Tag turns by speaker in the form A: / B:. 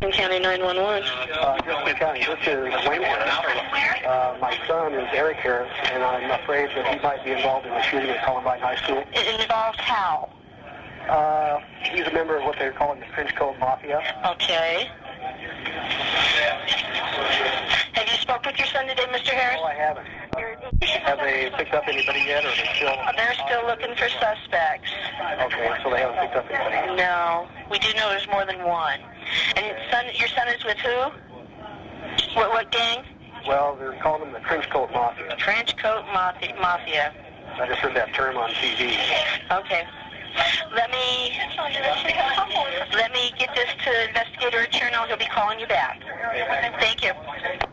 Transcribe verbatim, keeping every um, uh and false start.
A: County nine one one.
B: Uh, Jefferson County, this is Wayne Harris. Uh, my son is Eric Harris, and I'm afraid that he might be involved in the shooting at Columbine High School.
A: It involves how?
B: Uh, he's a member of what they're calling the Trench Coat Mafia.
A: Okay. Have you spoke with your son today, Mister Harris?
B: No, I haven't. Have they picked up anybody yet, or are they still?
A: Uh, they're still looking for suspects.
B: Okay, so they haven't picked up anybody.
A: No, we do know there's more than one. And son, your son is with who? What, what gang?
B: Well, they're calling them the Trench Coat Mafia.
A: Trench Coat Mafia. Mafia.
B: I just heard that term on T V.
A: Okay. Let me let me get this to investigator Chernow. He'll be calling you back. Thank you.